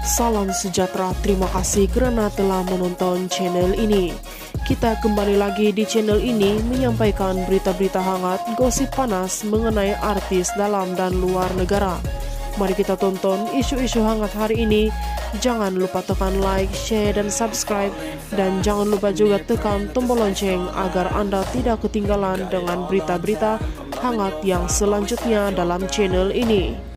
Salam sejahtera, terima kasih kerana telah menonton channel ini. Kita kembali lagi di channel ini menyampaikan berita-berita hangat, gosip panas mengenai artis dalam dan luar negara. Mari kita tonton isu-isu hangat hari ini. Jangan lupa tekan like, share dan subscribe. Dan jangan lupa juga tekan tombol lonceng agar Anda tidak ketinggalan dengan berita-berita hangat yang selanjutnya dalam channel ini.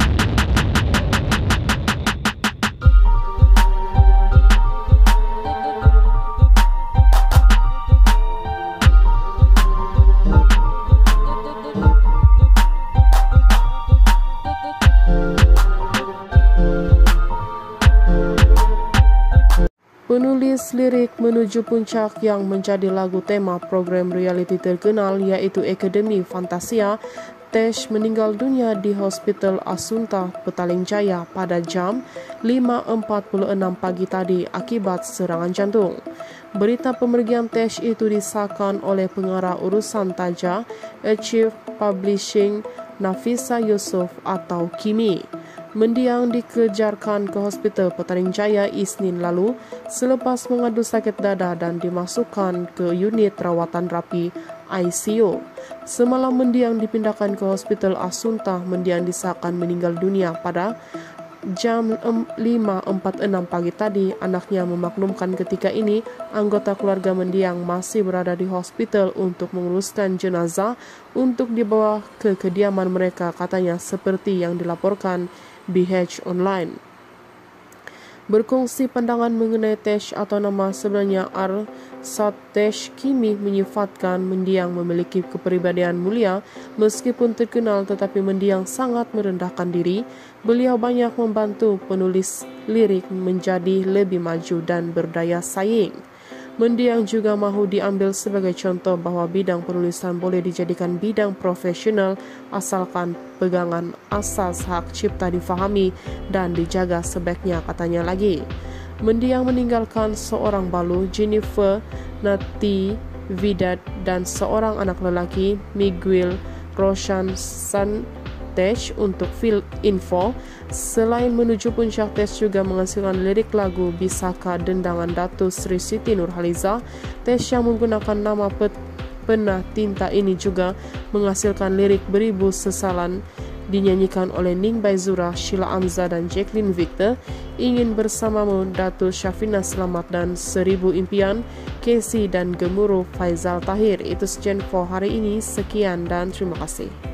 Penulis lirik Menuju Puncak yang menjadi lagu tema program reality terkenal yaitu Akademi Fantasia, Tesh meninggal dunia di Hospital Asunta, Petaling Jaya pada jam 5.46 pagi tadi akibat serangan jantung. Berita pemergian Tesh itu disahkan oleh pengarah urusan Taja, Achieve Publishing, Nafisa Yusuf atau Kimi. Mendiang dikejarkan ke Hospital Petaling Jaya Isnin lalu selepas mengadu sakit dada dan dimasukkan ke unit rawatan rapi ICU. Semalam mendiang dipindahkan ke Hospital Asunta. Mendiang disahkan meninggal dunia pada jam 5.46 pagi tadi. Anaknya memaklumkan ketika ini anggota keluarga mendiang masih berada di hospital untuk menguruskan jenazah untuk dibawa ke kediaman mereka, katanya, seperti yang dilaporkan BH Online. Berkongsi pandangan mengenai Tesh atau nama sebenarnya Arsat Tesh, Kimi menyifatkan mendiang memiliki kepribadian mulia. Meskipun terkenal tetapi mendiang sangat merendahkan diri. Beliau banyak membantu penulis lirik menjadi lebih maju dan berdaya saing. Mendiang juga mahu diambil sebagai contoh bahawa bidang penulisan boleh dijadikan bidang profesional asalkan pegangan asas hak cipta difahami dan dijaga sebaiknya, katanya lagi. Mendiang meninggalkan seorang balu, Jennifer Natividad, dan seorang anak lelaki, Miguel Roshan Tesh. Untuk Field Info, selain Menuju Puncak, Tesh juga menghasilkan lirik lagu Bisakah Dendangan Datuk Sri Siti Nurhaliza. Tesh yang menggunakan nama penah tinta ini juga menghasilkan lirik Beribu Sesalan dinyanyikan oleh Ning Baizura, Sheila Amza dan Jacqueline Victor. Ingin Bersamamu, Datuk Syafina Selamat dan Seribu Impian, Casey dan Gemuruh Faizal Tahir. Itu sekian for hari ini. Sekian dan terima kasih.